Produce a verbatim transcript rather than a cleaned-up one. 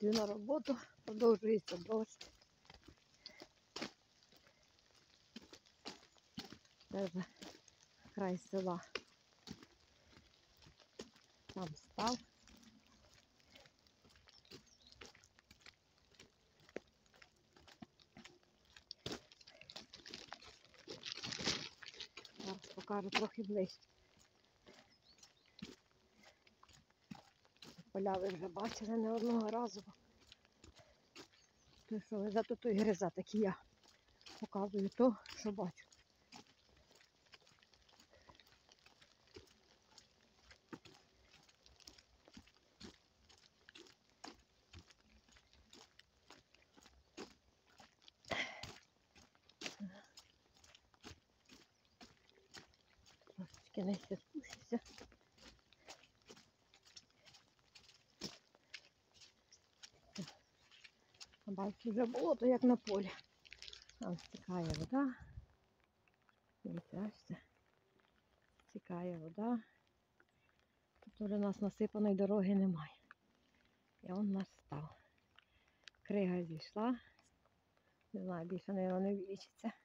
йду на роботу, продовжується дощ. Це вже край села. Там став. Зараз покажу трохи ближче. Поля ви вже бачили не одного разу. То що ви за то і гриза, так і я показую то, що бачу. Трошечки нижче спущуся. Бачу, вже болото, як на полі. Там стікає вода. Дивіться, ось стікає вода. Тут вже у нас насипаної дороги немає. І он нас став. Крига зійшла. Не знаю, більше, мабуть, не вилічиться.